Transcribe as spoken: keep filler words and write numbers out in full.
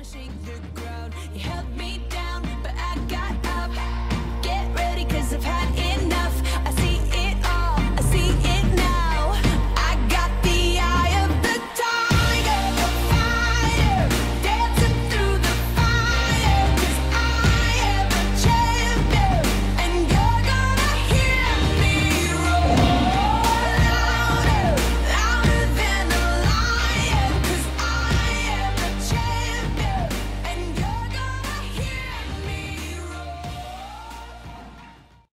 wanna shake the ground. You held me down.